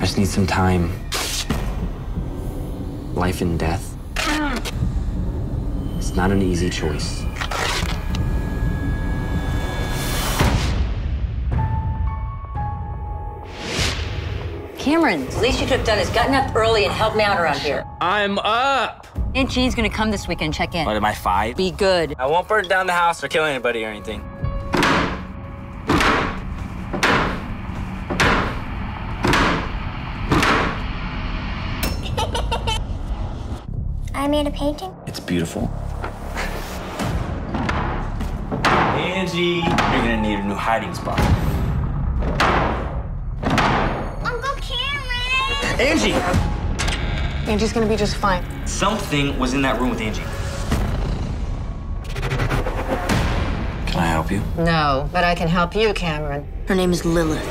I just need some time. Life and death. It's not an easy choice. Cameron, the least you could have done is gotten up early and helped me out around here. I'm up! Aunt Jean's gonna come this weekend, check in. What, am I 5? Be good. I won't burn down the house or kill anybody or anything. I made a painting. It's beautiful. Angie, you're gonna need a new hiding spot. Uncle Cameron! Angie! Angie's gonna be just fine. Something was in that room with Angie. Can I help you? No, but I can help you, Cameron. Her name is Lilith.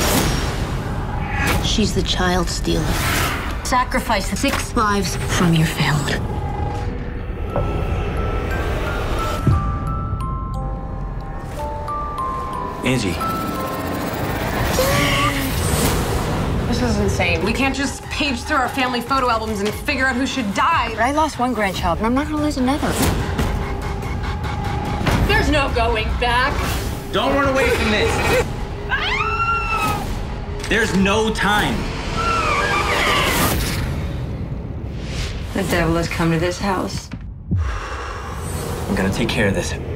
She's the child stealer. Sacrifice the 6 lives from your family. Angie. This is insane. We can't just page through our family photo albums and figure out who should die. I lost one grandchild, and I'm not gonna lose another. There's no going back. Don't run away from this. There's no time. The devil has come to this house. I'm gonna take care of this.